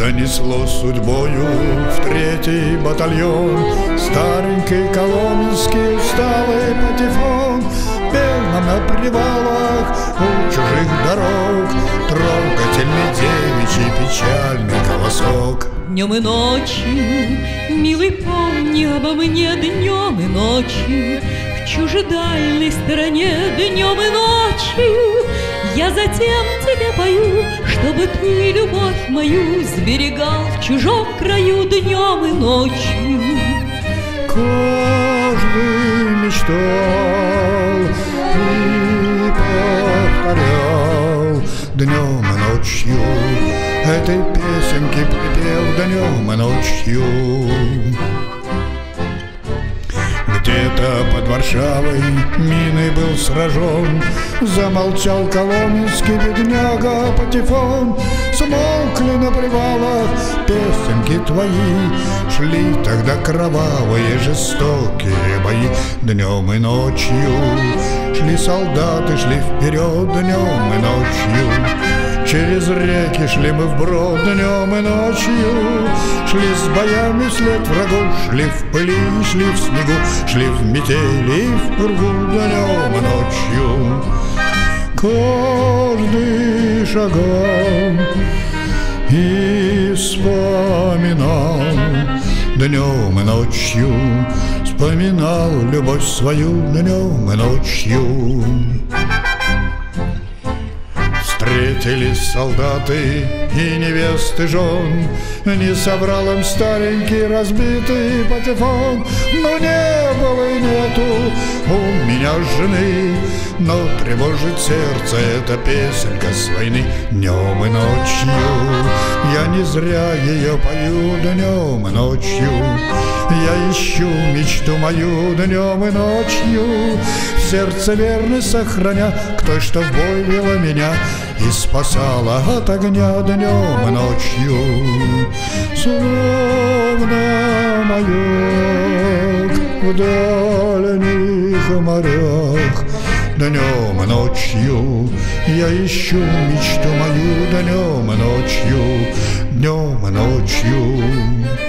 Занесло судьбою в 3-й батальон. Старенький коломенский усталый патефон пел нам на привалах у чужих дорог трогательный девичий печальный голосок. Днем и ночью, милый, помни обо мне, днем и ночью, в чужедальной стороне, днем и ночью. Я затем тебе пою, чтобы ты любовь мою сберегал в чужом краю днем и ночью. Каждый мечтал и повторял днем и ночью, этой песенки припев днем и ночью. Где-то под Варшавой миной был сражен, замолчал коломенский бедняга патефон. Смолкли на привалах песенки твои, шли тогда кровавые жестокие бои. Днем и ночью шли солдаты, шли вперед днем и ночью. Через реки шли мы вброд днем и ночью, шли с боями вслед врагов, шли в пыли, шли в снегу, шли в метели и в пургу днем и ночью. Каждый шагал и вспоминал днем и ночью, вспоминал любовь свою днем и ночью. Встретились солдаты и невесты жен, не собрал им старенький разбитый патефон. Но не было и нету у меня жены, но тревожит сердце эта песенка с войны. Днем и ночью я не зря ее пою днем и ночью. Я ищу мечту мою днем и ночью, в сердце верность сохраня к той, что в бой вела меня и спасала от огня днем и ночью. Словно маяк в дальних морях, днем и ночью я ищу мечту мою днем и ночью, днем и ночью.